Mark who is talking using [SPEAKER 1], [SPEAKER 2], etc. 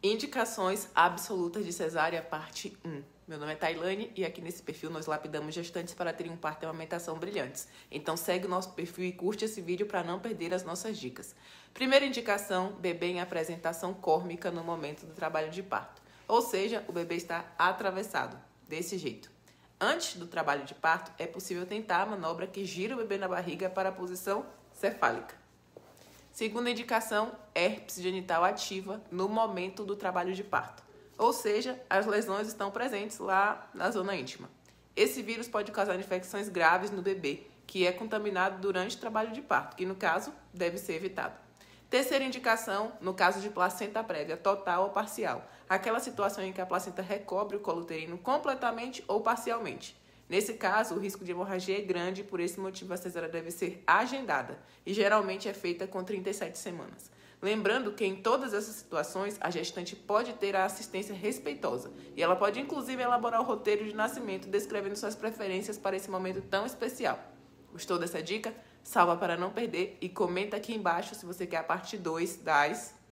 [SPEAKER 1] Indicações absolutas de cesárea, parte 1. Meu nome é Tailane e aqui nesse perfil nós lapidamos gestantes para terem um parto e amamentação brilhantes. Então segue o nosso perfil e curte esse vídeo para não perder as nossas dicas. Primeira indicação, bebê em apresentação córmica no momento do trabalho de parto. Ou seja, o bebê está atravessado, desse jeito. Antes do trabalho de parto, é possível tentar a manobra que gira o bebê na barriga para a posição cefálica. Segunda indicação, herpes genital ativa no momento do trabalho de parto. Ou seja, as lesões estão presentes lá na zona íntima. Esse vírus pode causar infecções graves no bebê, que é contaminado durante o trabalho de parto, que no caso deve ser evitado. Terceira indicação, no caso de placenta prévia total ou parcial, aquela situação em que a placenta recobre o colo uterino completamente ou parcialmente. Nesse caso, o risco de hemorragia é grande e por esse motivo a cesárea deve ser agendada e geralmente é feita com 37 semanas. Lembrando que em todas essas situações a gestante pode ter a assistência respeitosa e ela pode inclusive elaborar o roteiro de nascimento descrevendo suas preferências para esse momento tão especial. Gostou dessa dica? Salva para não perder e comenta aqui embaixo se você quer a parte 2 das